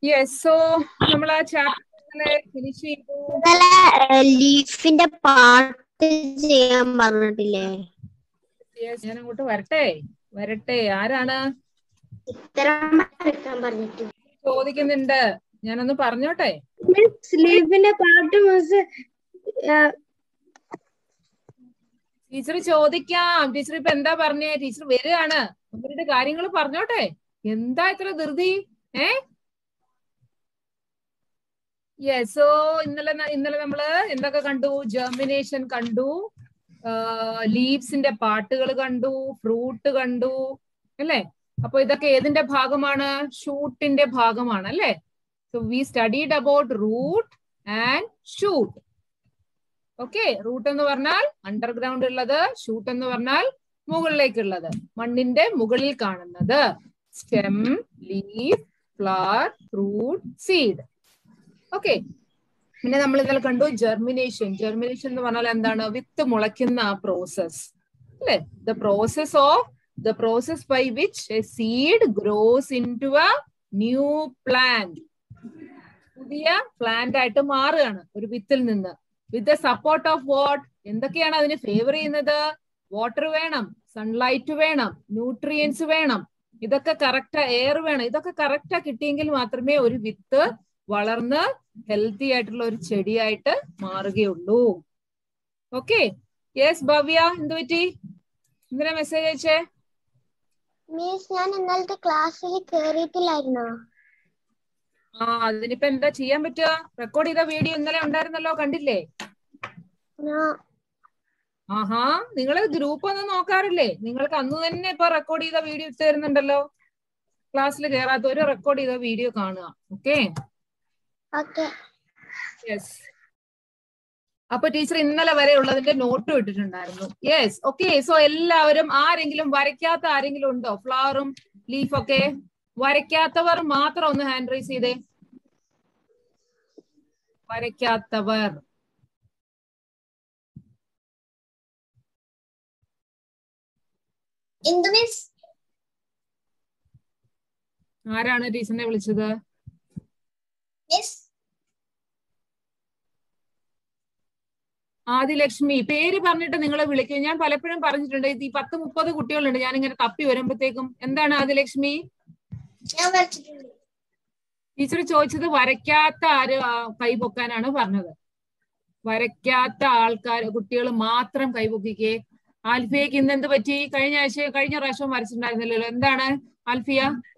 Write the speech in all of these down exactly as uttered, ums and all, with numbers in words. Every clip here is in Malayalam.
യെസ് സോ നമ്മൾ ആ ചാപ്റ്റർ ഫിനിഷ് ചെയ്തു. ലീഫിന്റെ പാട്ട് ചെയ്യാൻ പറഞ്ഞിട്ടില്ലേ? ഞാൻ അങ്ങോട്ട് വരട്ടെ വരട്ടെ ആരാണ് ചോദിക്കുന്നുണ്ട്? ഞാനൊന്ന് പറഞ്ഞോട്ടെ. ലീഫിന്റെ പാട്ട് ടീച്ചർ ചോദിക്കാം. ടീച്ചർ ഇപ്പൊ എന്താ പറഞ്ഞേ? ടീച്ചർ വരികയാണ്. അവരുടെ കാര്യങ്ങൾ പറഞ്ഞോട്ടെ. എന്താ ഇത്ര ധൃതി? ഏ യെസ് സോ ഇന്നലെ ഇന്നലെ നമ്മള് എന്തൊക്കെ കണ്ടു? ജെർമിനേഷൻ കണ്ടു, ലീവ്സിന്റെ പാട്ടുകൾ കണ്ടു, ഫ്രൂട്ട് കണ്ടു അല്ലേ? അപ്പൊ ഇതൊക്കെ ഏതിന്റെ ഭാഗമാണ്? ഷൂട്ടിന്റെ ഭാഗമാണ് അല്ലേ? So we studied about root and shoot. Okay, root എന്ന് പറഞ്ഞാൽ അണ്ടർഗ്രൗണ്ട് ഉള്ളത്, ഷൂട്ട് എന്ന് പറഞ്ഞാൽ മുകളിലേക്കുള്ളത്, മണ്ണിന്റെ മുകളിൽ കാണുന്നത്. Stem, leaf, flower, fruit, seed. Okay, പിന്നെ നമ്മൾ ഇന്നലെ കണ്ടു ജെർമിനേഷൻ. ജെർമിനേഷൻ എന്ന് പറഞ്ഞാൽ എന്താണ്? വിത്ത് മുളയ്ക്കുന്ന ആ പ്രോസസ് അല്ലെ? The process of the process by which a seed grows into a new plant. പുതിയ പ്ലാന്റ് ആയിട്ട് മാറുകയാണ് ഒരു വിത്തിൽ നിന്ന്. വിത്ത് ദ സപ്പോർട്ട് ഓഫ് വാട്ട്? എന്തൊക്കെയാണ് അതിന് ഫേവർ ചെയ്യുന്നത്? വാട്ടർ വേണം, സൺലൈറ്റ് വേണം, ന്യൂട്രിയൻസ് വേണം, ഇതൊക്കെ കറക്റ്റ്, എയർ വേണം. ഇതൊക്കെ കറക്റ്റാ കിട്ടിയെങ്കിൽ മാത്രമേ ഒരു വിത്ത് വളർന്ന് ഹെൽത്തി ആയിട്ടുള്ള ഒരു ചെടിയായിട്ട് മാറുകയുള്ളൂ. ഓക്കെ, യെസ് ഭവ്യ, എന്ത് പറ്റി? എന്തിനാ മെസ്സേജ് അയച്ചേ? മിസ്, ഞാൻ ഇന്നലത്തെ ക്ലാസ്സിൽ കേറിയിട്ടില്ലായിരുന്നോ? ആ, അതിനിപ്പോ എന്താ ചെയ്യാൻ പറ്റുക? റെക്കോർഡ് ചെയ്ത വീഡിയോ ഇന്നലെ ഉണ്ടായിരുന്നല്ലോ, കണ്ടില്ലേ? ആഹാ, നിങ്ങള് ഗ്രൂപ്പ് ഒന്നും നോക്കാറില്ലേ? നിങ്ങൾക്ക് അന്ന് തന്നെ ഇപ്പൊ റെക്കോർഡ് ചെയ്ത വീഡിയോ ഇട്ട് തരുന്നുണ്ടല്ലോ. ക്ലാസ്സിൽ കയറാത്ത ഒരു റെക്കോർഡ് ചെയ്ത വീഡിയോ കാണുക. Okay, yes. അപ്പൊ ടീച്ചർ ഇന്നലെ വരെ ഉള്ളതിന്റെ നോട്ടും ഇട്ടിട്ടുണ്ടായിരുന്നു. Yes, okay. സോ എല്ലാവരും, ആരെങ്കിലും വരയ്ക്കാത്ത ആരെങ്കിലും ഉണ്ടോ? ഫ്ലവറും ലീഫൊക്കെ വരയ്ക്കാത്തവർ മാത്രം ഒന്ന് ഹാൻഡ് റൈസ് ചെയ്തേ. വരയ്ക്കാത്തവർ. ആരാണ് ടീച്ചറിനെ വിളിച്ചത്? ആദിലക്ഷ്മി. പേര് പറഞ്ഞിട്ട് നിങ്ങളെ വിളിക്കും. ഞാൻ പലപ്പോഴും പറഞ്ഞിട്ടുണ്ട്, ഈ പത്ത് മുപ്പത് കുട്ടികളുണ്ട്, ഞാനിങ്ങനെ തപ്പി വരുമ്പോഴത്തേക്കും. എന്താണ് ആദിലക്ഷ്മി? ടീച്ചർ ചോദിച്ചത് വരയ്ക്കാത്ത ആര് കൈപൊക്കാനാണ് പറഞ്ഞത്. വരയ്ക്കാത്ത ആൾക്കാർ, കുട്ടികൾ മാത്രം കൈപൊക്കിക്കേ. ആൽഫിയക്ക് ഇന്ന് എന്ത് പറ്റി? കഴിഞ്ഞ ആഴ്ച കഴിഞ്ഞ പ്രാവശ്യം വരച്ചിട്ടുണ്ടായിരുന്നില്ലല്ലോ. എന്താണ് ആൽഫിയ?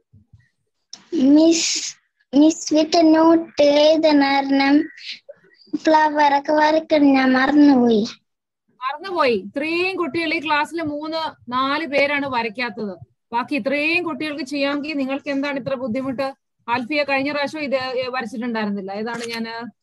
മിസ് മിസ് വിത്ത് നോട്ട് എഴുതണം, ഫ്ലവർ ഒക്കെ വരയ്ക്കണം, ഞാൻ മറന്നുപോയി. മറന്നുപോയി. ഇത്രയും കുട്ടികൾ ഈ ക്ലാസ്സിൽ മൂന്ന് നാല് പേരാണ് വരയ്ക്കാത്തത്. ബാക്കി ഇത്രയും കുട്ടികൾക്ക് ചെയ്യാമെങ്കിൽ നിങ്ങൾക്ക് എന്താണ് ഇത്ര ബുദ്ധിമുട്ട്? ആൽഫിയ കഴിഞ്ഞ പ്രാവശ്യം ഇത് വരച്ചിട്ടുണ്ടായിരുന്നില്ല. ഏതാണ് ഞാൻ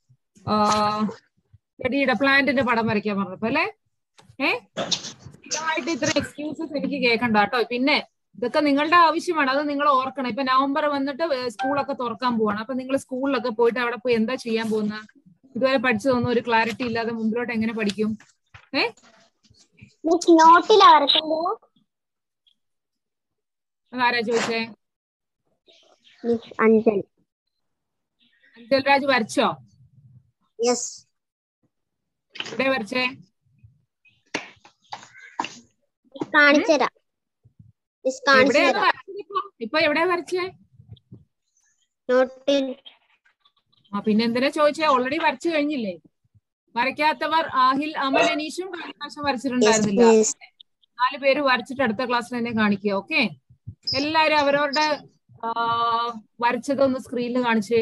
ചെടിയുടെ പ്ലാന്റിന്റെ പടം വരയ്ക്കാൻ പറഞ്ഞപ്പോ അല്ലെ? ഏഹ് ഇതായിട്ട് ഇത്ര എക്സ്ക്യൂസസ് എനിക്ക് കേൾക്കണ്ട കേട്ടോ. പിന്നെ ഇതൊക്കെ നിങ്ങളുടെ ആവശ്യമാണ്, അത് നിങ്ങൾ ഓർക്കണം. ഇപ്പൊ നവംബർ വന്നിട്ട് സ്കൂളൊക്കെ തുറക്കാൻ പോവാണ്. അപ്പൊ നിങ്ങൾ സ്കൂളിലൊക്കെ പോയിട്ട് അവിടെ പോയി എന്താ ചെയ്യാൻ പോകുന്ന? ഇതുവരെ പഠിച്ചതൊന്നും ഒരു ക്ലാരിറ്റി ഇല്ലാതെ മുമ്പിലോട്ട് എങ്ങനെ പഠിക്കും? ഏഹ് അതാരാ ചോദിച്ചേ? അഞ്ചൽ. അഞ്ചൽ രാജ് വരച്ചോ? യെസ്. എവിടെ വരച്ചേ? കാണിച്ചുതരാം. ഇപ്പൊ എവിടെയാ വരച്ചേ? നോട്ടിൽ. ആ, പിന്നെ എന്തിനാ ചോദിച്ചേ? ഓൾറെഡി വരച്ചു കഴിഞ്ഞില്ലേ? വരയ്ക്കാത്തവർ ആഹിൽ, അമൽ, അനീഷും കഴിഞ്ഞ പ്രാവശ്യം വരച്ചിട്ടുണ്ടായിരുന്നില്ല. നാല് പേര് വരച്ചിട്ട് അടുത്ത ക്ലാസ്സിൽ തന്നെ കാണിക്കുക. ഓക്കെ, എല്ലാരും അവരവരുടെ വരച്ചതൊന്ന് സ്ക്രീനിൽ കാണിച്ചേ.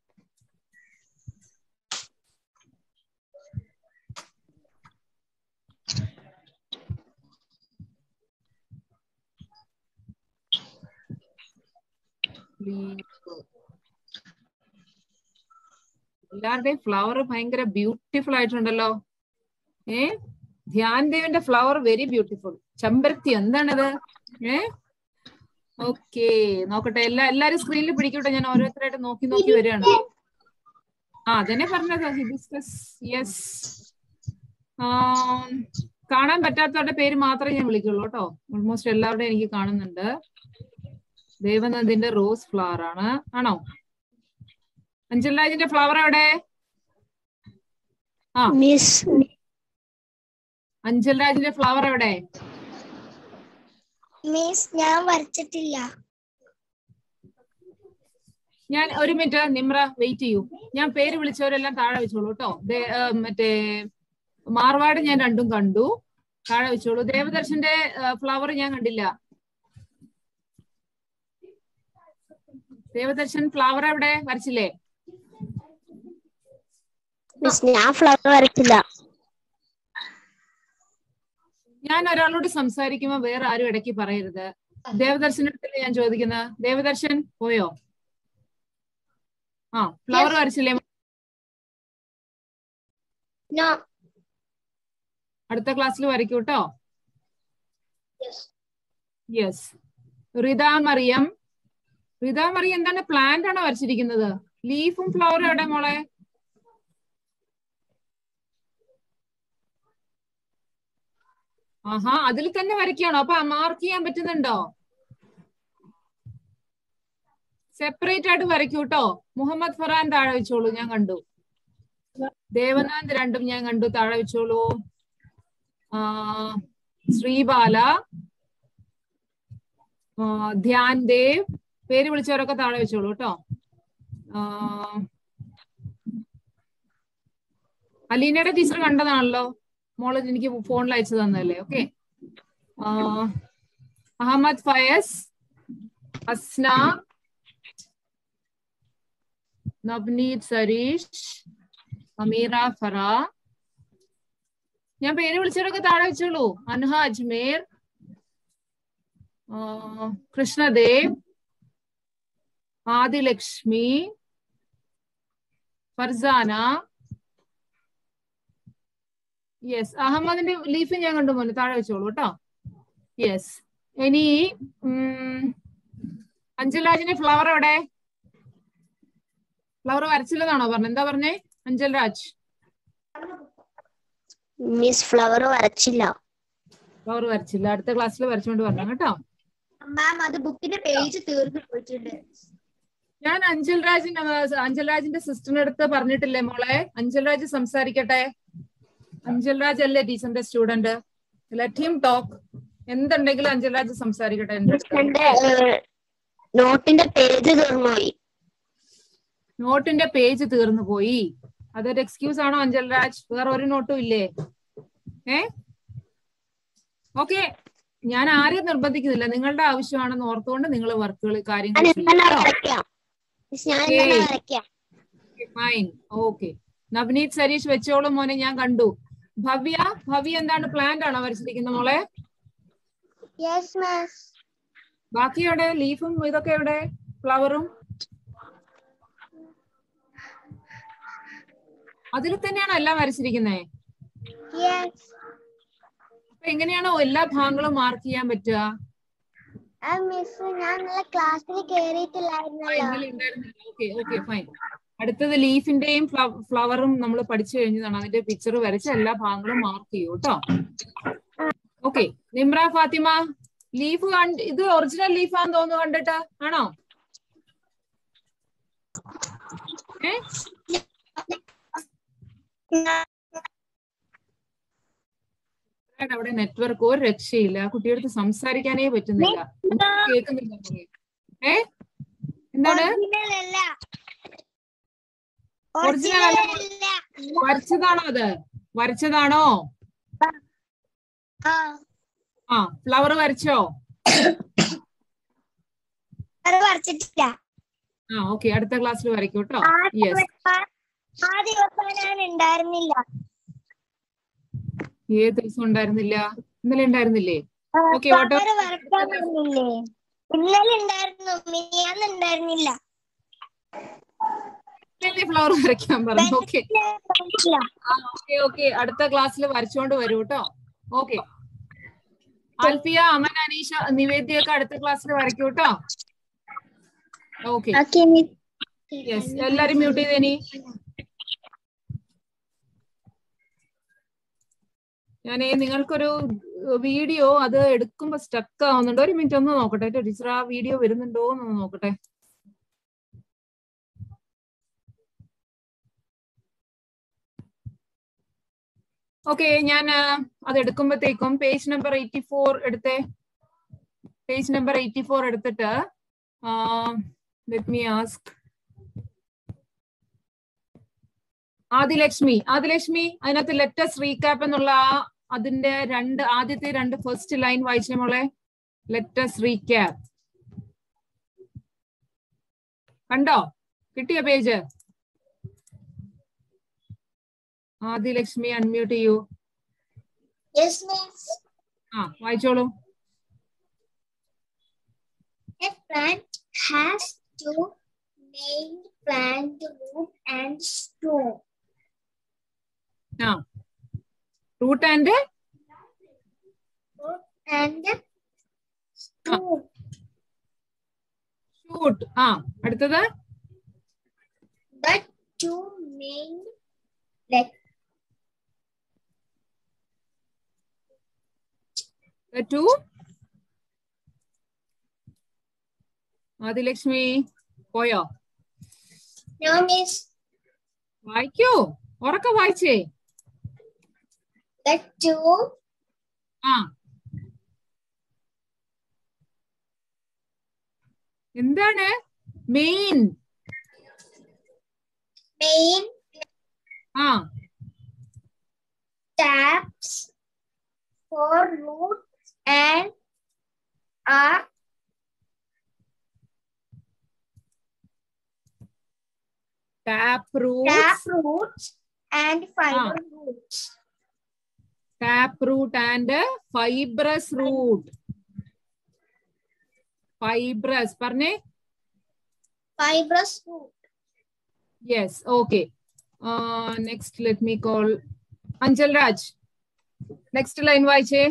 എല്ലാവരുടെയും ഫ്ലവർ ഭയങ്കര ബ്യൂട്ടിഫുൾ ആയിട്ടുണ്ടല്ലോ. ഏ ധ്യാൻദേവിന്റെ ഫ്ലവർ വെരി ബ്യൂട്ടിഫുൾ. ചെമ്പരത്തി, എന്താണത്? ഏ ഓക്കെ, നോക്കട്ടെ. എല്ലാ എല്ലാരും സ്ക്രീനിൽ പിടിക്കട്ടെ. ഞാൻ ഓരോരുത്തരായിട്ട് നോക്കി നോക്കി വരികയാണ്. ആ, അതന്നെ പറഞ്ഞത്, ഹിബിസ്കസ്. യെസ്. കാണാൻ പറ്റാത്തവരുടെ പേര് മാത്രമേ ഞാൻ വിളിക്കുള്ളൂ കേട്ടോ. ഓൾമോസ്റ്റ് എല്ലാവരുടെയും എനിക്ക് കാണുന്നുണ്ട്. ദേവനന്ദിന്റെ റോസ് ഫ്ലവർ ആണ്. ആണോ? അഞ്ചൽ രാജിന്റെ ഫ്ലവർ എവിടെ? ആ മിസ് അഞ്ചൽ രാജിന്റെ ഫ്ലവർ എവിടെ? മിസ് ഞാൻ വരച്ചിട്ടില്ല. ഞാൻ ഒരു മിനിറ്റ് നിമ്ര വെയിറ്റ് ചെയ്യൂ. ഞാൻ പേര് വിളിച്ചവരെല്ലാം താഴെ വെച്ചോളൂ കേട്ടോ. മറ്റേ മാർവാട് ഞാൻ രണ്ടും കണ്ടു, താഴെ വെച്ചോളൂ. ദേവദർശന്റെ ഫ്ലവർ ഞാൻ കണ്ടില്ല. ദേവദർശൻ ഫ്ലവർ എവിടെ? വരച്ചില്ലേ? ഞാൻ ഫ്ലവർ വരച്ചില്ല. ഞാൻ ഒരാളോട് സംസാരിക്കുമ്പോ വേറെ ആരും ഇടയ്ക്ക് പറയരുത്. ദേവദർശന്റെ അടുത്തല്ലേ ഞാൻ ചോദിക്കുന്നത്. ദേവദർശൻ പോയോ? ആ ഫ്ലവർ വരച്ചില്ലേ? അടുത്ത ക്ലാസ്സിൽ വരയ്ക്കൂ കേട്ടോ. യെസ്. റിത മറിയം, റിത മറിയം എന്താണ് പ്ലാന്റ് ആണോ വരച്ചിരിക്കുന്നത്? ലീഫും ഫ്ലവറും എവിടെ മോളെ? ആഹാ, അതിൽ തന്നെ വരയ്ക്കുകയാണോ? അപ്പൊ മാർക്ക് ചെയ്യാൻ പറ്റുന്നുണ്ടോ? സെപ്പറേറ്റ് ആയിട്ട് വരയ്ക്കൂ കേട്ടോ. മുഹമ്മദ് ഫറാൻ താഴെ വെച്ചോളൂ, ഞാൻ കണ്ടു. ദേവനാഥ് രണ്ടും ഞാൻ കണ്ടു, താഴെ വെച്ചോളൂ. ആ ശ്രീബാല, ധ്യാൻ ദേവ്, പേര് വിളിച്ചവരൊക്കെ താഴെ വെച്ചോളൂ കേട്ടോ. അലീനയുടെ ടീച്ചർ കണ്ടതാണല്ലോ മോള്, എനിക്ക് ഫോണിൽ അയച്ചു തന്നല്ലേ. ഓക്കെ. അഹമ്മദ് ഫയസ്, അസ്ന, നവ്നീത് സരീഷ്, അമീറ ഫറ. ഞാൻ പേര് വിളിച്ചവരൊക്കെ താഴെ വെച്ചോളൂ. അൻഹ അജ്മേർ, കൃഷ്ണദേവ്, ആദിലക്ഷ്മി, ഫർസാന. യെസ്. അഹമ്മദിന്റെ ലീഫ് ഞാൻ കണ്ടു മോനെ, താഴെ വെച്ചോളൂ കേട്ടോ. യെസ്. ഇനി അഞ്ചൽ രാജിന്റെ ഫ്ലവർ എവിടെ? ഫ്ലവർ വരച്ചില്ലെന്നാണോ പറഞ്ഞത്? എന്താ പറഞ്ഞേ അഞ്ചൽ രാജ്? മിസ് ഫ്ലവർ വരച്ചില്ല. ഫ്ലവർ വരച്ചില്ല. അടുത്ത ക്ലാസ്സിൽ വരച്ചോണ്ട് പറഞ്ഞു കേട്ടോ. മാം അത് ബുക്കിന്റെ പേജ് തീർന്നു പോയിട്ടുണ്ട്. ഞാൻ അഞ്ചൽ രാജിന്റെ അഞ്ചൽ രാജിന്റെ സിസ്റ്ററിന്റെ അടുത്ത് പറഞ്ഞിട്ടില്ലേ മോളെ? അഞ്ചൽ രാജ് സംസാരിക്കട്ടെ. അഞ്ചൽ രാജ് അല്ലേ ടീച്ചറിന്റെ സ്റ്റുഡന്റ്? Let him talk. എന്തുണ്ടെങ്കിലും അഞ്ചൽ രാജ് സംസാരിക്കട്ടെ. നോട്ടിന്റെ പേജ് തീർന്നു പോയി. നോട്ടിന്റെ പേജ് തീർന്നു പോയി. അതൊരു എക്സ്ക്യൂസ് ആണോ അഞ്ചൽ രാജ്? വേറെ ഒരു നോട്ടും ഇല്ലേ? ഏ ഓക്കെ. ഞാൻ ആരെയും നിർബന്ധിക്കുന്നില്ല, നിങ്ങളുടെ ആവശ്യമാണെന്ന് ഓർത്തുകൊണ്ട് നിങ്ങൾ വർക്കുകൾ കാര്യങ്ങൾ ഫൈൻ. ഓക്കെ. നവനീത് സരീഷ് വെച്ചോളും മോനെ, ഞാൻ കണ്ടു. ഭവ്യ, ഭവ്യ എന്താണ് പ്ലാന്റ് ആണോ വരച്ചിരിക്കുന്നത് മോളെ? ബാക്കി എവിടെ? ലീഫും ഇതൊക്കെ എവിടെ? ഫ്ലവറും അതിൽ തന്നെയാണോ എല്ലാം വരച്ചിരിക്കുന്നേ? അപ്പൊ എങ്ങനെയാണോ എല്ലാ ഭാഗങ്ങളും മാർക്ക് ചെയ്യാൻ പറ്റുക? അടുത്തത് ലീഫിന്റെയും ഫ്ലവറും നമ്മൾ പഠിച്ചു കഴിഞ്ഞതാണ്. അതിന്റെ പിക്ചർ വരച്ച് എല്ലാ ഭാഗങ്ങളും മാർക്ക് ചെയ്യൂ കേട്ടോ. ഓക്കെ. നിമ്ര ഫാത്തിമ, ലീഫ് കണ്ട് ഇത് ഒറിജിനൽ ലീഫാന്ന് തോന്നുന്നു കണ്ടിട്ട്, ആണോ? ഏ അവിടെ നെറ്റ്വർക്ക് ഒരു രക്ഷയില്ല. കുട്ടിയെടുത്ത് സംസാരിക്കാനേ പറ്റുന്നില്ല, കേൾക്കുന്നില്ല. ഏ എന്താണ്? ഒറിജിനൽ അല്ല, വരച്ചതാണോ? അത് വരച്ചതാണോ? ആ ഫ്ലവർ വരച്ചോ? ആ ഓക്കെ. അടുത്ത ക്ലാസ്സിൽ വരയ്ക്കൂ കേട്ടോ. യെസ്. ഏത് ദിവസം ഉണ്ടായിരുന്നില്ല? ഇന്നലെ ഉണ്ടായിരുന്നില്ലേ? ഓക്കെ. ഫ്ലവർ വരയ്ക്കാൻ പറഞ്ഞു. Okay okay okay. അടുത്ത ക്ലാസ്സിൽ വരച്ചോണ്ട് വരൂ കേട്ടോ. ഓക്കെ. ആൽഫിയ, അമൻ, അനീഷ, നിവേദ്യൊക്കെ അടുത്ത ക്ലാസ്സിൽ വരയ്ക്കൂ കേട്ടോ. ഓക്കെ. യെസ്. എല്ലാരും മ്യൂട്ട് ചെയ്തേനി. ഞാനേ നിങ്ങൾക്കൊരു വീഡിയോ അത് എടുക്കുമ്പോ സ്റ്റക്ക് ആവുന്നുണ്ട്. ഒരു മിനിറ്റ് ഒന്ന് നോക്കട്ടെ ടീച്ചർ, ആ വീഡിയോ വരുന്നുണ്ടോ എന്നൊന്ന് നോക്കട്ടെ. ഓക്കെ, ഞാൻ അത് എടുക്കുമ്പോഴത്തേക്കും പേജ് നമ്പർ എയ്റ്റി ഫോർ എടുത്തേ. പേജ് നമ്പർ എയ്റ്റി ഫോർ എടുത്തിട്ട് let me ask Adilakshmi. Adilakshmi, അതിനകത്ത് ലെറ്റസ് റീക്യാപ്പ് എന്നുള്ള അതിന്റെ രണ്ട് ആദ്യത്തെ രണ്ട് ഫസ്റ്റ് ലൈൻ വായിച്ചേ മോളെ. ലെറ്റസ് റീക്യാപ്പ് കണ്ടോ? കിട്ടിയ പേജ്? ആദിലക്ഷ്മി അൺമ്യൂട്ട് ചെയ്യൂ. ആ വായിച്ചോളൂ. A plant has two main plant root and stem. ആ root and Root and stem. Shoot. ആ അടുത്തത് The two main like the two. Adilakshmi പോയോ? no miss. വായിക്കൂ, ഉറക്ക വായിച്ചേ. The two ആ എന്താണ് മെയിൻ? main ആ taps for roots and are tap root. tap roots and fiber roots. Tap root and fibrous root. Fibrous പറഞ്ഞേ. Fibrous root. Yes, okay. Next let me call Anchal Raj. Next line വായിച്ചേ.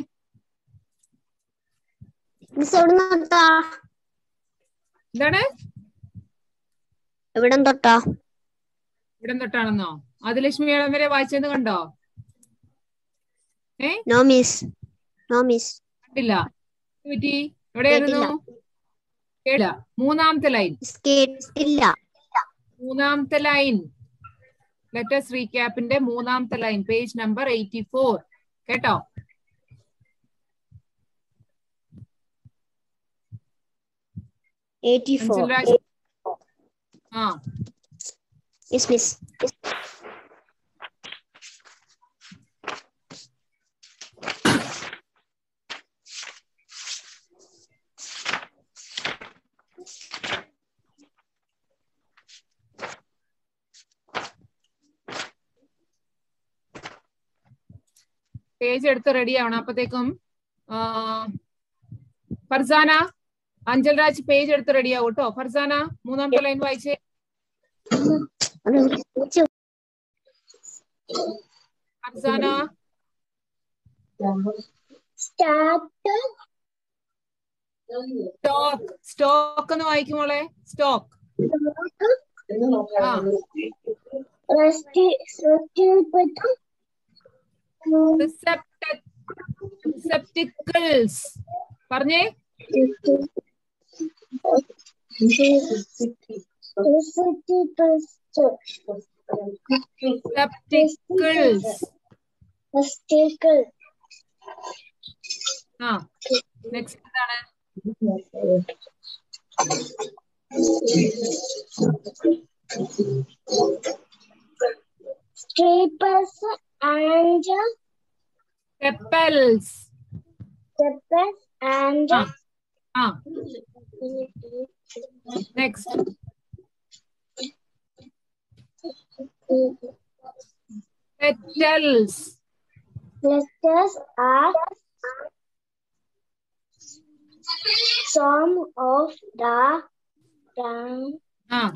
എന്താണ്? എവിടം തൊട്ടാ? ഇവിടം തൊട്ടാണെന്നോ? ആദിലക്ഷ്മി ഇടം വരെ വായിച്ചെന്ന് കണ്ടോ? ഏ നോ മിസ്, നോ മിസ്. കണ്ടില്ല? പറ്റി എവിടെയായിരുന്നു? കേട്ടില്ല. മൂന്നാമത്തെ ലൈൻ. കേട്ടില്ല. മൂന്നാമത്തെ ലൈൻ ലെറ്റസ് റീക്യാപ്പിന്റെ മൂന്നാമത്തെ line, page number eighty four. കേട്ടോ? eighty-four. ആ Yes, miss. പേജ് എടുത്ത് റെഡി ആവണം. അപ്പത്തേക്കും ഫർസാന, അഞ്ചൽ രാജ് പേജ് എടുത്ത് റെഡി ആവും കേട്ടോ. ഫർസാന മൂന്നാമത്തെ ലൈൻ വായിച്ചേ. ഫർസാന സ്റ്റോക്ക്. സ്റ്റോക്ക് എന്ന് വായിക്കും മോളെ. സ്റ്റോക്ക്. ആ റിസെപ്റ്റിക്കിൾസ് പറഞ്ഞേ. Receptacles. ആ നെക്സ്റ്റ് എന്താണ്? Staples and Sepals. Staples and Ah. Ah. Next. Petals. Letters are some of the Ah.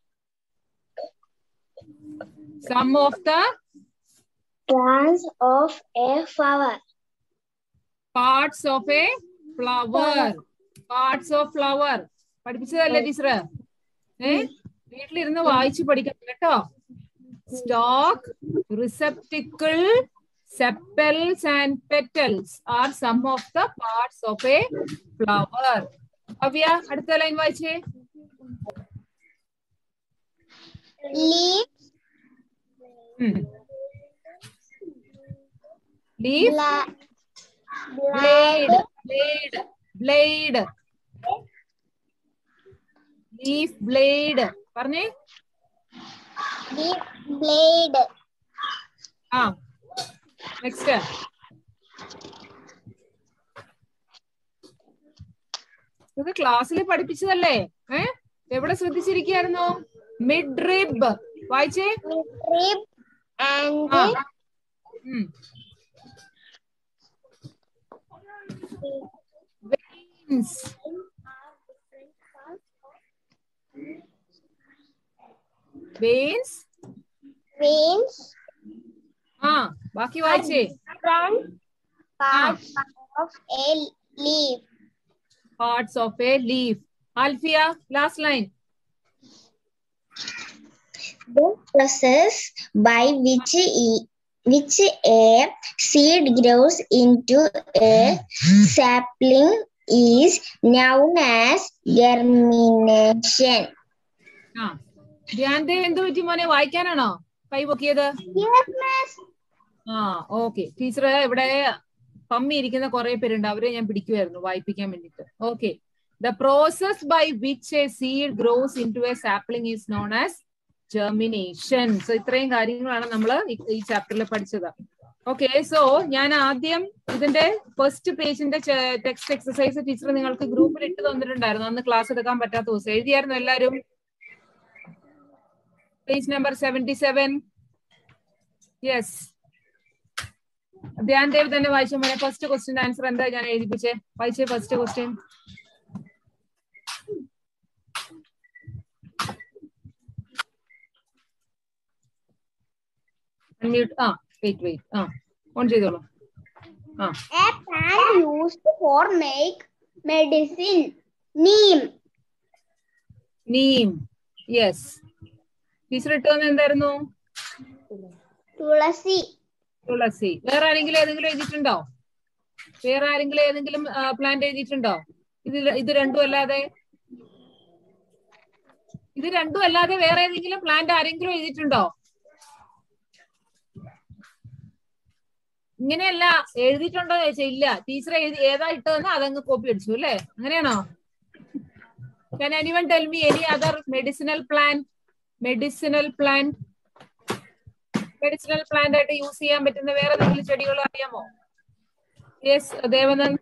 Some of the plants of a flower. Parts of a flower. Parts of flower. പഠിപ്പിച്ചതല്ലേ ടീച്ചർ? ഏ വീട്ടിലിരുന്ന് വായിച്ച് പഠിക്കണം കേട്ടോ. Stalk, receptacle, sepals and petals are some of the parts of a flower. അവ്യ അടുത്ത ലൈൻ വായിച്ചേ. Leaves, ഉം. Leaf. Blade. Blade. Blade. Leaf blade. പറഞ്ഞേ. Leaf blade. ആ. Next. ഇത് ക്ലാസ്സിൽ പഠിപ്പിച്ചതല്ലേ? ഏ എവിടെ ശ്രദ്ധിച്ചിരിക്കുകയായിരുന്നു? Midrib. വായിച്ചേ. Rib and veins. Veins. veins ആ ബാക്കി വായിച്ചേ. different parts of a leaf. Parts of a leaf. Alfia, last line. The process by which e which a seed grows into a sapling is known as germination. ആ ധ്യാൻദേവ് എന്ത് പറ്റി മോനെ? വായിക്കാനാണോ കൈ പൊക്കിയത്? Yes, miss. ആ ഓക്കെ. ടീച്ചർ ഇവിടെ പമ്മി ഇരിക്കുന്ന കുറെ പേരുണ്ട്, അവരെ ഞാൻ പിടിക്കുമായിരുന്നു വായിപ്പിക്കാൻ വേണ്ടിട്ട്. Okay. The process by which a seed grows into a sapling is known as germination. So ഇത്രയും കാര്യങ്ങളാണ് നമ്മൾ ഈ ചാപ്റ്ററിൽ പഠിച്ചത്. ഓക്കെ. സോ ഞാൻ ആദ്യം ഇതിന്റെ ഫസ്റ്റ് പേജിന്റെ ടെക്സ്റ്റ് എക്സസൈസ് ടീച്ചർ നിങ്ങൾക്ക് ഗ്രൂപ്പിൽ ഇട്ട് തന്നിട്ടുണ്ടായിരുന്നു. അന്ന് ക്ലാസ് എടുക്കാൻ പറ്റാത്ത ദിവസം എഴുതിയായിരുന്നു എല്ലാവരും? Page number seventy seven. Yes. Dhyandev തന്നെ വായിച്ച പോലെ ഫസ്റ്റ് ക്വസ്റ്റ്യൻ ആൻസർ എന്താ ഞാൻ എഴുതിപ്പിച്ചേ? വായിച്ചേ ഫസ്റ്റ് ക്വസ്റ്റ്യൻ. അൺമ്യൂട്ട്. ആ വെയിറ്റ് വെയിറ്റ് ആ ഓൺ ചെയ്തോളൂ. ആ A plant used for make medicine. Neem. Neem. Yes. Teacher ഇട്ട് വന്ന എന്തായിരുന്നു? Tulasi. തുളസി. വേറെ ആരെങ്കിലും ഏതെങ്കിലും എഴുതിയിട്ടുണ്ടോ? വേറെ ആരെങ്കിലും ഏതെങ്കിലും പ്ലാന്റ് എഴുതിയിട്ടുണ്ടോ? ഇത് ഇത് രണ്ടും അല്ലാതെ ഇത് രണ്ടും അല്ലാതെ വേറെ ഏതെങ്കിലും പ്ലാന്റ് ആരെങ്കിലും എഴുതിയിട്ടുണ്ടോ? ഇങ്ങനെയല്ല, എഴുതിയിട്ടുണ്ടോ ചോദിച്ചാൽ ഇല്ല. ടീച്ചർ എഴുതി ഏതാ ഇട്ടതെന്ന് അതങ്ങ് കോപ്പി അടിച്ചു അല്ലേ? അങ്ങനെയാണോ? Can anyone tell me any other medicinal plant? Medicinal plant. Medicinal plant ആയിട്ട് യൂസ് ചെയ്യാൻ പറ്റുന്ന വേറെ ഏതെങ്കിലും ചെടികൾ അറിയാമോ? Yes Devanand.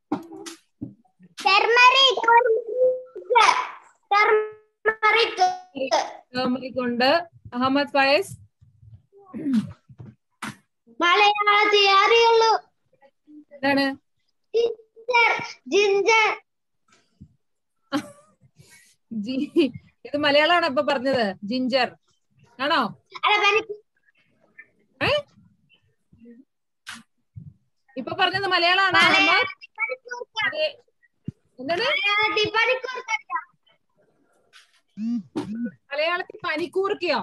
Turmeric. Turmeric. Turmeric ഉണ്ട്. അഹമ്മദ് ഫയസ്. മലയാളത്തിൽ അറിയുള്ളൂ. എന്താണ്? Ginger. Ginger. ഇത് മലയാളമാണോ ഇപ്പൊ പറഞ്ഞത്? ജിഞ്ചർ ആണോ? ഇപ്പൊ പറഞ്ഞത് മലയാളമാണോ? എന്താണ് മലയാളത്തിൽ? പനിക്കൂർക്കയോ?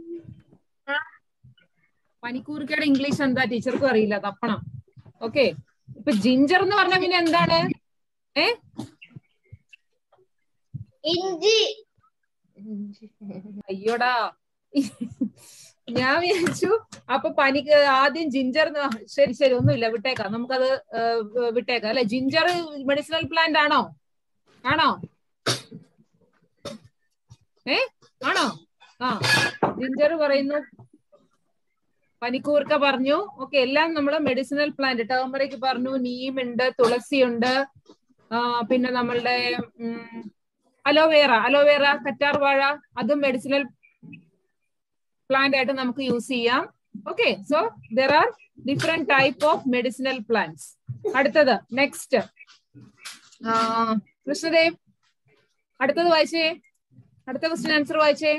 പനിക്കൂർക്കയുടെ ഇംഗ്ലീഷ് എന്താ ടീച്ചർക്കും അറിയില്ല, തപ്പണം. ഓക്കെ. ഇപ്പൊ ജിഞ്ചർ എന്ന് പറഞ്ഞ പിന്നെ എന്താണ്? ഏ ഇഞ്ചി. അയ്യോടാ, ഞാൻ വിചാരിച്ചു അപ്പൊ പനിക്ക് ആദ്യം ജിഞ്ചർ. ശരി ശരി, ഒന്നുമില്ല, വിട്ടേക്കാം, നമുക്കത് വിട്ടേക്കാം അല്ലെ. ജിഞ്ചർ മെഡിസിനൽ പ്ലാന്റ് ആണോ? ആണോ? ഏ ആണോ? ആ ജിഞ്ചർ പറയുന്നു, പനിക്കൂർക്ക പറഞ്ഞു. ഓക്കെ, എല്ലാം നമ്മള് മെഡിസിനൽ പ്ലാന്റ്. ടർമറിക് പറഞ്ഞു, നീം ഉണ്ട്, തുളസി ഉണ്ട്, ആ പിന്നെ നമ്മളുടെ അലോവേറ. അലോവേറ കറ്റാർ വാഴ, അതും മെഡിസിനൽ പ്ലാന്റ് ആയിട്ട് നമുക്ക് യൂസ് ചെയ്യാം. Okay, so there are different type of medicinal plants. അടുത്തത് നെക്സ്റ്റ് കൃഷ്ണദേവ്, അടുത്തത് വായിച്ചേ. അടുത്ത ക്വസ്റ്റ്യൻ ആൻസർ വായിച്ചേ.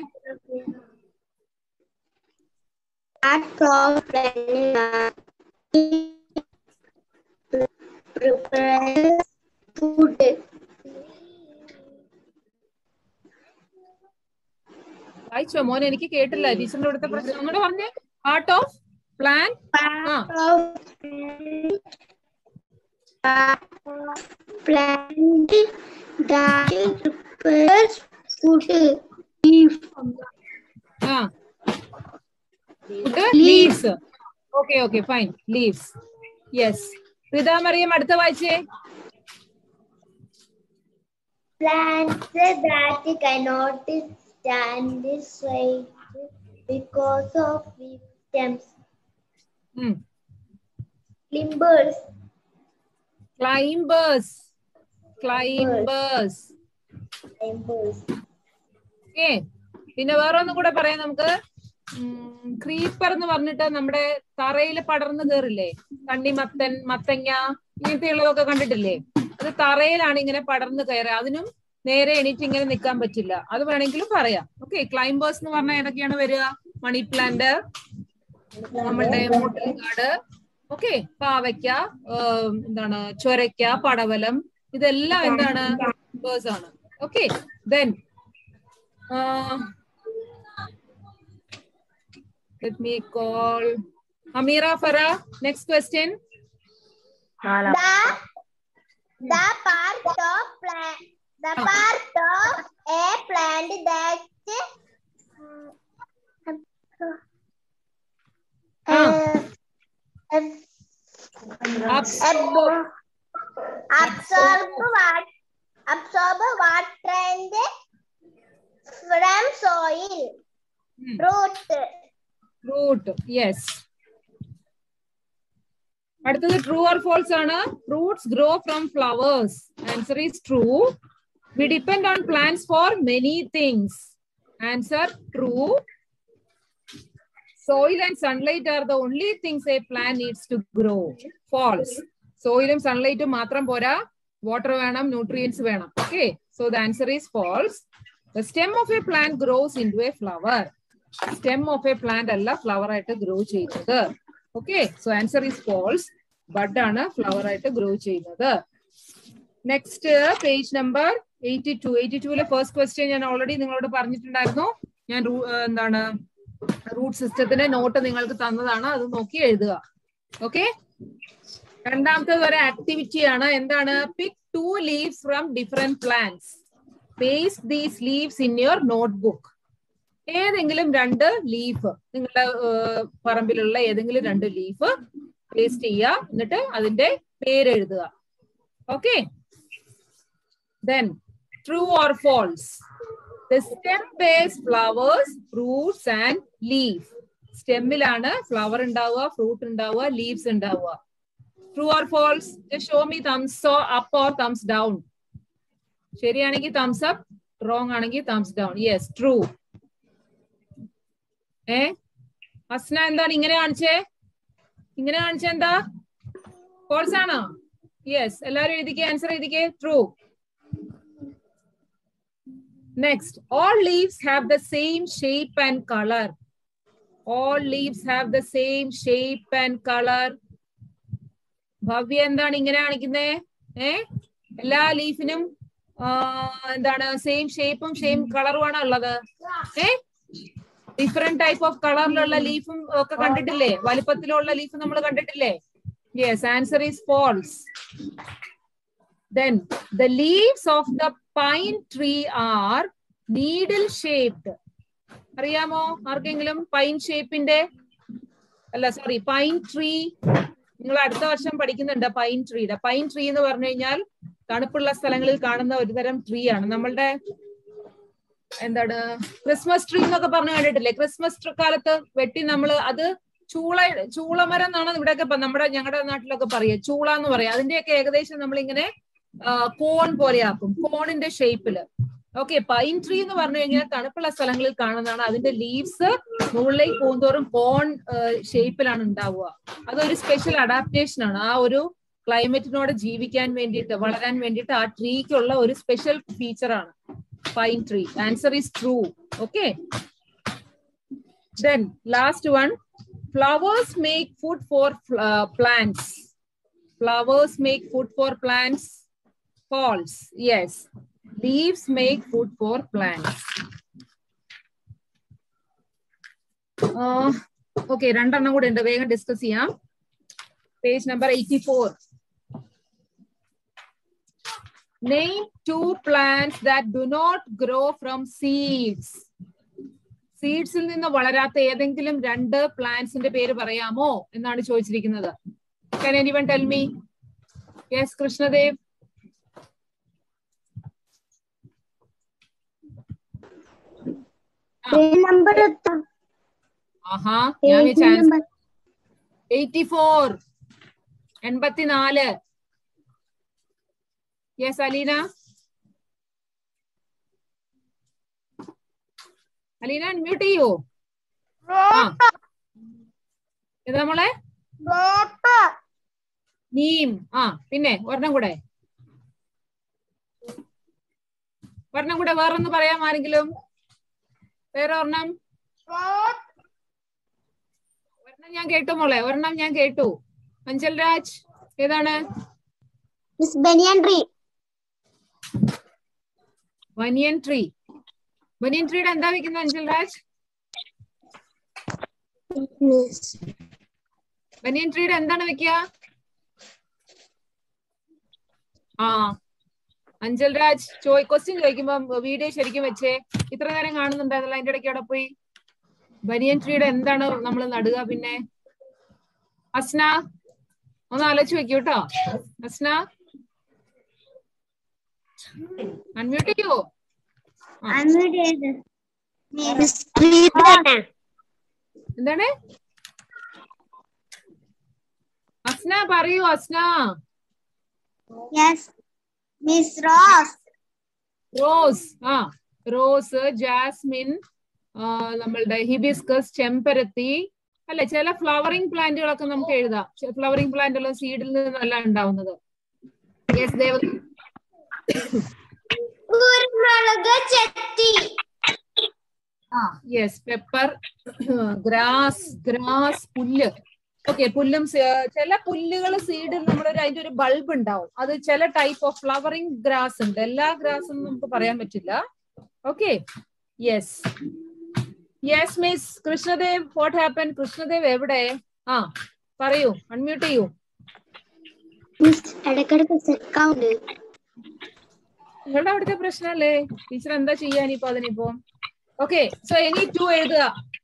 വായിച്ചോ മോനെ? എനിക്ക് കേട്ടില്ല, ടീച്ചറിന്റെ ഇവിടുത്തെ പ്രശ്നം. ഒന്നുകൂടെ പറഞ്ഞേ. Part of plan. Plant that prepares food. Leaf. Ah. Food leaves. Okay, okay, fine. Leaves. Yes. Rita Mariyam അടുത്ത വായിച്ചേ. Plants that cannot stand straight because of weak stems. Hmm. Climbers. Climbers. Climbers. Climbers. Okay. പിന്നെ വേറെ ഒന്നും കൂടെ പറയാം നമുക്ക്. ക്രീപ്പർ എന്ന് പറഞ്ഞിട്ട് നമ്മുടെ തറയിൽ പടർന്നു കയറില്ലേ? തണ്ണിമത്തൻ, മത്തങ്ങ, ഇങ്ങനത്തെ ഉള്ളതൊക്കെ കണ്ടിട്ടില്ലേ? അത് തറയിലാണ് ഇങ്ങനെ പടർന്നു കയറുക. അതിനും നേരെ എണീറ്റ് ഇങ്ങനെ നിൽക്കാൻ പറ്റില്ല. അത് വേണമെങ്കിലും പറയാം. ഓക്കെ. ക്ലൈംബേഴ്സ് എന്ന് പറഞ്ഞാൽ ഏതൊക്കെയാണ് വരിക? മണി പ്ലാന്റ്, നമ്മളുടെ മുട്ടൽക്കാട്, ഓക്കെ, പാവയ്ക്ക, എന്താണ് ചൊരയ്ക്ക, പടവലം, ഇതെല്ലാം എന്താണ്? ക്ലൈംബേഴ്സ് ആണ്. Okay. Then let me call Amira Farah. Next question. The the part of plant the part of a plant that uh, uh, absorb absorb what absorb water and from soil. Hmm. Root. Root. Yes. അടുത്തത് ട്രൂ ഓർ ഫോൾസ് ആണ്. Fruits grow from flowers. Answer is true. We depend on plants for many things. Answer true. Soil and sunlight are the only things a plant needs to grow. False. സോയിലും സൺലൈറ്റും മാത്രം പോരാ, വാട്ടർ വേണം, ന്യൂട്രിയൻസ് വേണം. Okay. So the answer is false. The stem of a plant grows into a flower. Stem of a plant alla flower ആയിട്ട് ഗ്രോ ചെയ്യുന്നത്. Okay. So answer is false. Bud ആണ് ഫ്ലവർ ആയിട്ട് ഗ്രോ ചെയ്യുന്നത്. Next page number eighty two. Eighty ടുവിലെ ഫസ്റ്റ് ക്വസ്റ്റ്യൻ ഞാൻ ഓൾറെഡി നിങ്ങളോട് പറഞ്ഞിട്ടുണ്ടായിരുന്നു. ഞാൻ എന്താണ് റൂട്ട് സിസ്റ്റത്തിന്റെ നോട്ട് നിങ്ങൾക്ക് തന്നതാണ്. അത് നോക്കി എഴുതുക. ഓക്കെ. രണ്ടാമത്തേത് ഒരു ആക്ടിവിറ്റി ആണ്. എന്താണ്? Pick two leaves from different plants. Paste these leaves in your notebook. ഏതെങ്കിലും രണ്ട് ലീഫ്, നിങ്ങളുടെ പറമ്പിലുള്ള ഏതെങ്കിലും രണ്ട് ലീഫ് പേസ്റ്റ് ചെയ്യുക. എന്നിട്ട് അതിന്റെ പേര് എഴുതുക. Okay. Then true or false? The stem bears flowers, fruits and leaf. സ്റ്റെമ്മിലാണ് ഫ്ലവർ ഉണ്ടാവുക, ഫ്രൂട്ട് ഉണ്ടാവുക, ലീവ്സ് ഉണ്ടാവുക. True or false? Just show me thumbs up or thumbs down. ശരിയാണെങ്കിൽ തംസ് അപ്പ്, റോങ് ആണെങ്കിൽ തംസ് ഡൗൺ. Yes, true. ഏ അസ്ന എന്താണ് ഇങ്ങനെ കാണിച്ചേ? ഇങ്ങനെ കാണിച്ച എന്താ? ഫോൾസ് ആണോ? യെസ്. എല്ലാരും എഴുതിക്കേ, ആൻസർ എഴുതിക്കേ. True. Next. All leaves have the same shape and colour. All leaves have the same shape and colour. Bhavya എന്താണ് ഇങ്ങനെ കാണിക്കുന്നേ? ഏ എല്ലാ ലീഫിനും എന്താണ് സെയിം ഷേപ്പും സെയിം കളറുമാണ് ഉള്ളത്. ഏ ഡിഫറെന്റ് ടൈപ്പ് ഓഫ് കളറിലുള്ള ലീഫും ഒക്കെ കണ്ടിട്ടില്ലേ? വലിപ്പത്തിലുള്ള ലീഫ് നമ്മൾ കണ്ടിട്ടില്ലേ? Yes, answer is false. Then the leaves of the pine tree are needle shaped. അറിയാമോ ആർക്കെങ്കിലും? പൈൻ ഷേപ്പിന്റെ അല്ല, സോറി, പൈൻ ട്രീ. നിങ്ങൾ അടുത്ത വർഷം പഠിക്കുന്നുണ്ട് പൈൻ ട്രീയുടെ. പൈൻ ട്രീ എന്ന് പറഞ്ഞു കഴിഞ്ഞാൽ തണുപ്പുള്ള സ്ഥലങ്ങളിൽ കാണുന്ന ഒരു തരം ട്രീ ആണ്. നമ്മളുടെ എന്താണ് ക്രിസ്മസ് ട്രീ എന്നൊക്കെ പറഞ്ഞു കണ്ടിട്ടില്ലേ? ക്രിസ്മസ് കാലത്ത് വെട്ടി നമ്മൾ അത് ചൂള ചൂളമരം എന്നാണ് ഇവിടെയൊക്കെ നമ്മുടെ ഞങ്ങളുടെ നാട്ടിലൊക്കെ പറയുക. ചൂള എന്ന് പറയാം. അതിന്റെയൊക്കെ ഏകദേശം നമ്മളിങ്ങനെ കോൺ പോലെയാക്കും, കോണിന്റെ ഷേപ്പില്. ഓക്കെ. പൈൻ ട്രീ എന്ന് പറഞ്ഞു കഴിഞ്ഞാൽ തണുപ്പുള്ള സ്ഥലങ്ങളിൽ കാണുന്നതാണ്. അതിന്റെ ലീവ്സ് മുകളിലേക്ക് പോകുന്തോറും കോൺ ഷേപ്പിലാണ് ഉണ്ടാവുക. അതൊരു സ്പെഷ്യൽ അഡാപ്റ്റേഷൻ ആണ്. ആ ഒരു ക്ലൈമറ്റിനോട് ജീവിക്കാൻ വേണ്ടിയിട്ട്, വളരാൻ വേണ്ടിയിട്ട് ആ ട്രീക്കുള്ള ഒരു സ്പെഷ്യൽ ഫീച്ചർ ആണ് pine tree. Answer is true. Okay. Then last one. Flowers make food for uh, plants. Flowers make food for plants. False. Yes. Leaves make food for plants. Uh, okay. രണ്ടെണ്ണം കൂടെ ഉണ്ട്, വേഗം ഡിസ്കസ് ചെയ്യാം. Page number eighty-four. Name two plants that do not grow from seeds. സീഡ്സിൽ നിന്ന് വളരാത്ത ഏതെങ്കിലും രണ്ട് പ്ലാന്റ്സിന്റെ പേര് പറയാമോ എന്നാണ് ചോദിച്ചിരിക്കുന്നത്. Can anyone tell me? Yes, Krishnadev. number Aha, ഞാൻ chance. eighty-four. എൺപത്തിനാല്. Yes, Alina. Alina, unmute ചെയ്യോ? ഏതാ മോളെ? നീം. ആ പിന്നെ ഒരെണ്ണം കൂടെ ഒരെണ്ണം കൂടെ വേറൊന്ന് പറയാം ആരെങ്കിലും? വേറെ ഒരെണ്ണം ഒരെണ്ണം ഞാൻ കേട്ടു മോളെ, ഒരെണ്ണം ഞാൻ കേട്ടു. അഞ്ചൽ രാജ് ഏതാണ്? Miss banyan tree. Banyan tree. Banyan ട്രീയുടെ എന്താ വെക്കുന്നത് അഞ്ചൽ രാജ്? ബനിയൻ ട്രീയുടെ എന്താണ് വെക്കുക? ആ അഞ്ചൽ രാജ് ചോയ് ക്വസ്റ്റ്യൻ ചോദിക്കുമ്പോ വീഡിയോ ശരിക്കും വെച്ചേ. ഇത്ര നേരം കാണുന്നുണ്ടായിരുന്നല്ലോ, അതിന്റെ ഇടയ്ക്ക് അവിടെ പോയി. ബനിയൻ ട്രീയുടെ എന്താണ് നമ്മൾ നടുക? പിന്നെ അസ്ന ഒന്ന് ആലോചിച്ച് വെക്കൂ കേട്ടോ. അസ്ന അൺമ്യൂട്ട് ചെയ്യോ? എന്താണ് അസ്ന പറയൂ അസ്ന. Miss rose. റോസ്. ആ റോസ്, ജാസ്മിൻ, നമ്മളുടെ ഹിബിസ്കസ്, ചെമ്പരത്തി അല്ലെ. ചില ഫ്ലവറിംഗ് പ്ലാന്റുകളൊക്കെ നമുക്ക് എഴുതാം. ഫ്ലവറിംഗ് പ്ലാന്റ് ഉള്ള സീഡിൽ നിന്നല്ല ഉണ്ടാവുന്നത്. യെസ് ദേവ. ആ യെസ് പെപ്പർ, ഗ്രാസ്. ഗ്രാസ് പുല്ല്. ഓക്കെ, പുല്ലും ചില പുല്ലുകൾ സീഡിൽ നമ്മളൊരു അതിന്റെ ഒരു ബൾബ് ഉണ്ടാവും. അത് ചില ടൈപ്പ് ഓഫ് ഫ്ലവറിംഗ് ഗ്രാസ് ഉണ്ട്. എല്ലാ ഗ്രാസും നമുക്ക് പറയാൻ പറ്റില്ല. Okay yes yes miss Krishnadev. What happen? Krishnadev എവിടെ? ആ പറയൂ, അൺമ്യൂട്ട് ചെയ്യൂ. നിങ്ങളുടെ അവിടുത്തെ പ്രശ്നമല്ലേ? ടീച്ചർ എന്താ ചെയ്യാനിപ്പോ അതിനിപ്പോ? ഓക്കെ സോ ഇനി ടു എഴുതുക.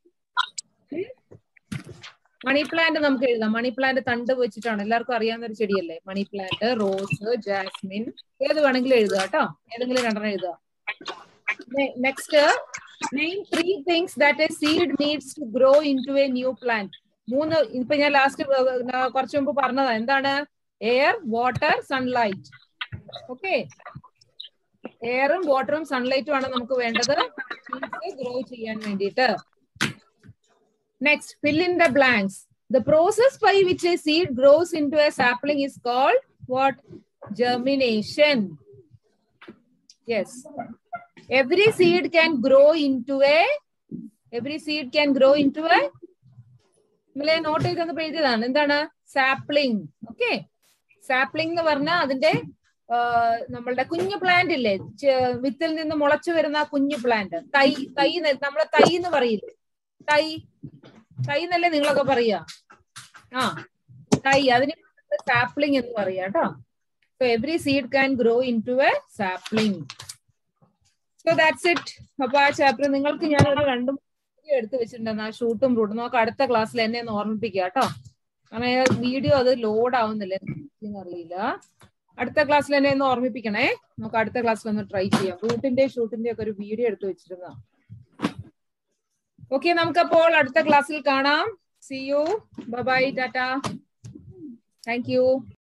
മണി പ്ലാന്റ് നമുക്ക് എഴുതാം. മണി പ്ലാന്റ് തണ്ട് വെച്ചിട്ടാണ്, എല്ലാവർക്കും അറിയാവുന്ന ഒരു ചെടിയല്ലേ മണി പ്ലാന്റ്. റോസ്, ജാസ്മിൻ, ഏത് വേണമെങ്കിലും എഴുതുക കേട്ടോ. ഏതെങ്കിലും രണ്ടെണ്ണം എഴുതുക. Next, name three things that a seed needs to grow into a new plant. മൂന്ന് ഇപ്പൊ ഞാൻ ലാസ്റ്റ് കുറച്ചു മുമ്പ് പറഞ്ഞതാ. എന്താണ്? Air, water, sunlight. ഓക്കെ, എയറും വാട്ടറും സൺലൈറ്റും ആണ് നമുക്ക് വേണ്ടത് ഗ്രോ ചെയ്യാൻ വേണ്ടിയിട്ട്. Next, fill in the blanks. The process by which a seed grows into a sapling is called what? Germination. Yes. Every seed can grow into a. Every seed can grow into a. നമ്മളെ നോട്ട് ചെയ്തെന്ന് എഴുതിയതാണ്. എന്താണ്? സാപ്ലിംഗ്. ഓക്കെ, സാപ്ലിംഗ് എന്ന് പറഞ്ഞാൽ അതിന്റെ നമ്മളുടെ കുഞ്ഞു പ്ലാന്റ് ഇല്ലേ, വിത്തിൽ നിന്ന് മുളച്ചു വരുന്ന കുഞ്ഞു പ്ലാന്റ്. തൈ. തൈ നമ്മളെ തൈ എന്ന് പറയില്ലേ? തൈ തൈ എന്നല്ലേ നിങ്ങളൊക്കെ പറയാ? ആ തൈ, അതിന് സാപ്ലിംഗ് എന്ന് പറയാ കേട്ടോ. So every seed can grow into a sapling. So that's it. അപ്പൊ ആ ചാപ്റ്റർ നിങ്ങൾക്ക് ഞാൻ ഒരു രണ്ടും എടുത്ത് വെച്ചിട്ടുണ്ടെന്ന്. ആ ഷൂട്ടും റൂട്ടും നമുക്ക് അടുത്ത ക്ലാസ്സിൽ എന്നെ ഒന്ന് ഓർമ്മിപ്പിക്കുക കേട്ടോ. കാരണം വീഡിയോ അത് ലോഡ് ആവുന്നില്ല, അറിയില്ല. അടുത്ത ക്ലാസ്സിൽ എന്നെ ഒന്ന് ഓർമ്മിപ്പിക്കണേ. നമുക്ക് അടുത്ത ക്ലാസ്സിൽ ഒന്ന് ട്രൈ ചെയ്യാം. റൂട്ടിന്റെ ഷൂട്ടിന്റെ ഒക്കെ ഒരു വീഡിയോ എടുത്ത് വെച്ചിരുന്ന. ഓക്കെ, നമുക്കപ്പോൾ അടുത്ത ക്ലാസ്സിൽ കാണാം. See you. ബൈ ബൈ, ടാറ്റ. Thank U.